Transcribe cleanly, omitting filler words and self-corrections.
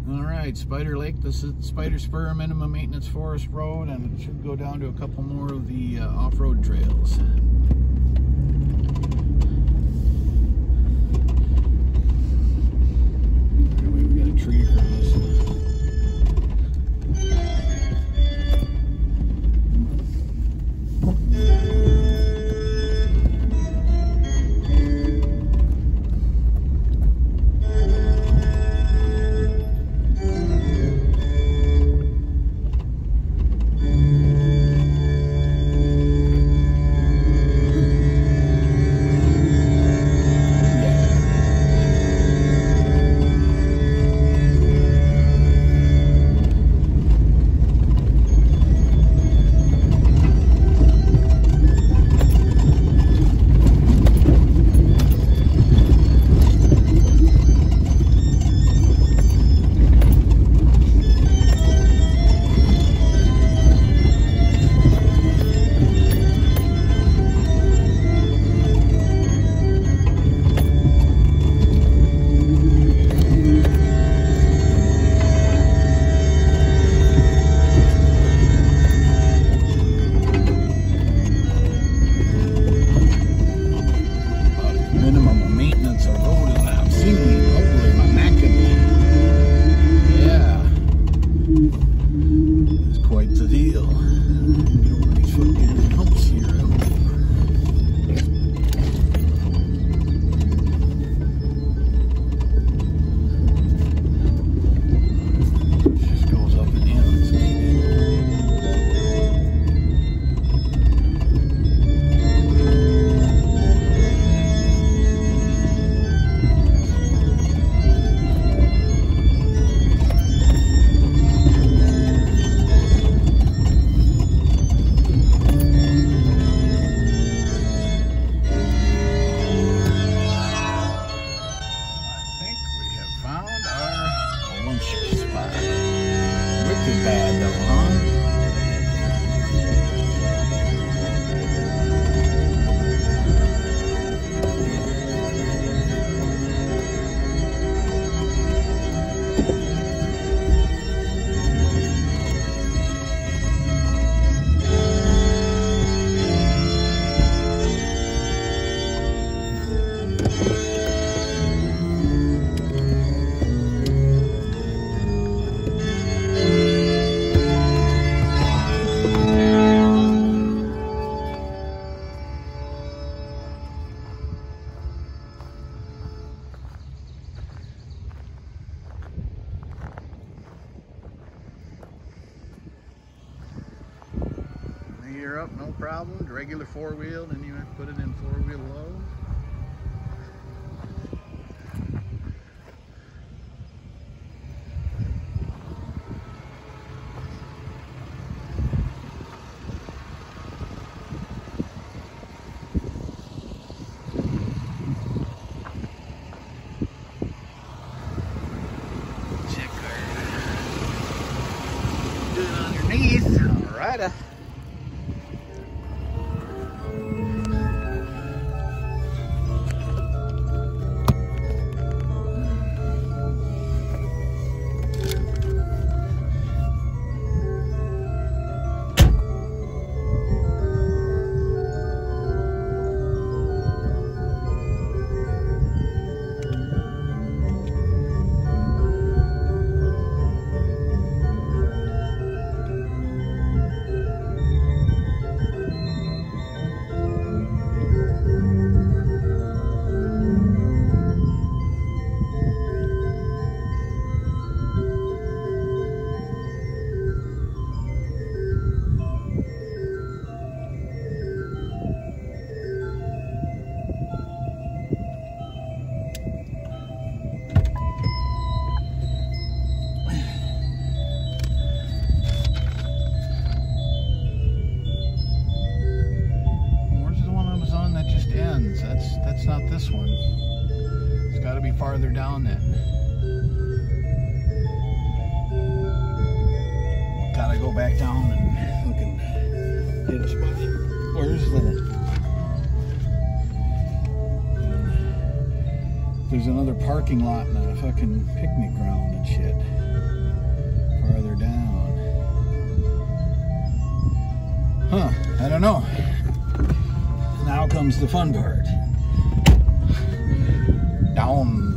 Alright, Spider Lake. This is Spider Spur Minimum Maintenance Forest Road, and it should go down to a couple more of the off-road trails. Anyway, we got a tree across. You're up, no problem. Regular four-wheel, then you have to put it in four-wheel low. Check her. Do it underneath. All right. That's not this one. It's got to be farther down then. Gotta go back down and fucking hit a spot. Where's there's another parking lot and a fucking picnic ground and shit. farther down. Huh, I don't know. Now comes the fun part. Down